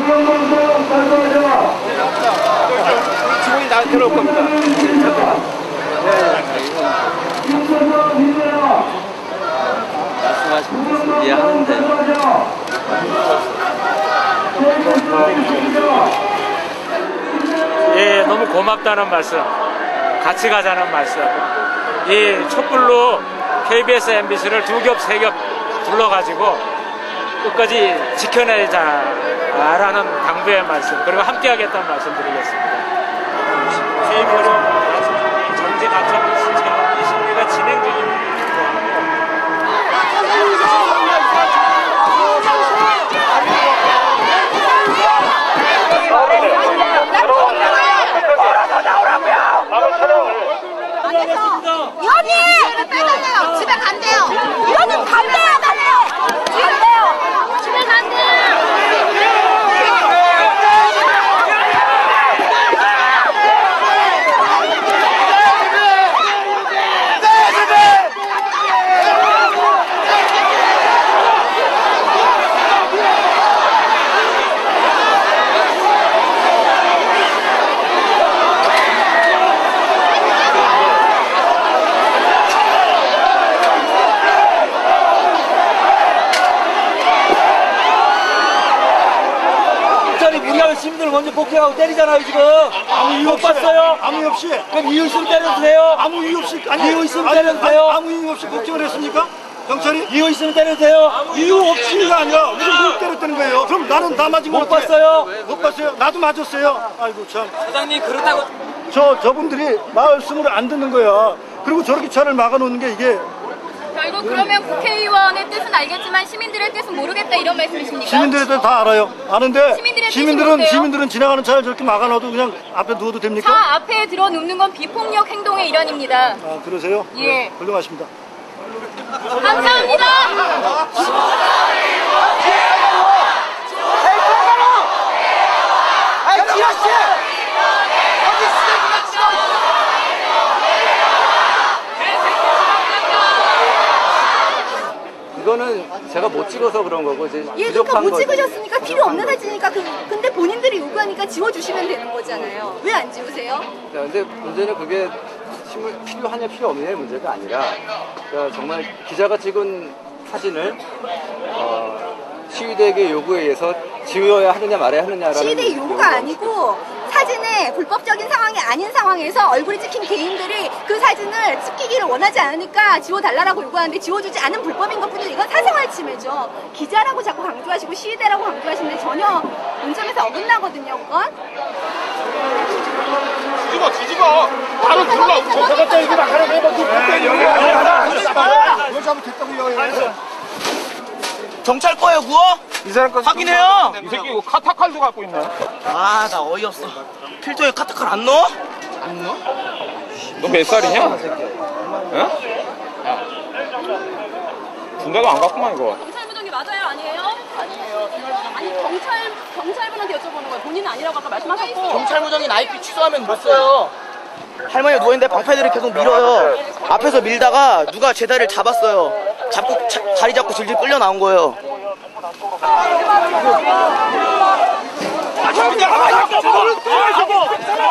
직원이 다 데려올 겁니다. 말씀하신 것은 이해하는데 예, 너무 고맙다는 말씀, 같이 가자는 말씀, 이 촛불로 KBS, MBC를 두 겹, 세 겹 둘러가지고 끝까지 지켜내자라는 당부의 말씀, 그리고 함께하겠다는 말씀 드리겠습니다. 세계로 정치 가처분 신청 이 심리가 진행 중입니다. 여기! 빼달래요. 집에 간대요. 여기 간대요, 간대요. 간대요. 집에 간대요. 시민들을 먼저 폭행하고 때리잖아요 지금. 아무 이유 없이 봤어요? 아무 이유 없이. 그럼 이유 있으면 때려주세요. 아무 이유 없이. 아니 이유 있으면 때려주세요. 아무 이유 없이 폭행을 했습니까? 경찰이? 이유 있으면 때려주세요. 이유 없이가 아니라 무슨 못 때렸다는 거예요. 그럼 나는 다 맞은 거 못 봤어요? 못 봤어요? 나도 맞았어요. 아이고 참. 사장님 그렇다고 저분들이 말씀을 안 듣는 거야. 그리고 저렇게 차를 막아놓는 게 이게. 결국 그러면 국회의원의 뜻은 알겠지만 시민들의 뜻은 모르겠다 이런 말씀이십니까? 시민들의 뜻 다 알아요. 아는데 시민들은 지나가는 차를 저렇게 막아놔도 그냥 앞에 두어도 됩니까? 차 앞에 들어 눕는 건 비폭력 행동의 일환입니다. 아 그러세요? 예. 네, 훌륭하십니다. 감사합니다. 이거는 제가 못 찍어서 그런 거고 이제 예, 그러니까 못 찍으셨으니까 필요 없는 사진이니까 근데 본인들이 요구하니까 지워주시면 되는 거잖아요. 왜 안 지우세요? 근데 문제는 그게 필요하냐 필요 없냐의 문제가 아니라 그러니까 정말 기자가 찍은 사진을 시위대에게 요구에 의해서 지워야 하느냐 말아야 하느냐라는 시위대 요구가 아니고 사진에 불법적인 상황이 아닌 상황에서 얼굴이 찍힌 개인들이 그 사진을 찍히기를 원하지 않으니까 지워달라고 요구하는데 지워주지 않은 불법인 것뿐이지 이건 사생활 침해죠. 기자라고 자꾸 강조하시고 시위대라고 강조하시는데 전혀 본점에서 어긋나거든요 그건. 뒤집어 바로 눌러. 저 갖다 이렇게 막 하는 거야. 그걸 잘못했다고요. 경찰 거예요 그거? 이 사람 거 확인해요. 이 새끼 이거 카타칼도 갖고 있네. 아 나 어이없어. 필터에 카타칼 안 넣어? 안 넣어? 너 몇 살이냐? 응? 군대도 안 갔구만 이거. 경찰부정이 맞아요 아니에요? 아니에요. 아니 경찰분한테 여쭤보는 거예요. 본인은 아니라고 아까 말씀하셨고. 경찰무정인 IP 취소하면 못 써요. 할머니가 누워있는데 방패들이 계속 밀어요. 앞에서 밀다가 누가 제 다리를 잡았어요. 다리 잡고 질질 끌려 나온 거예요. 아,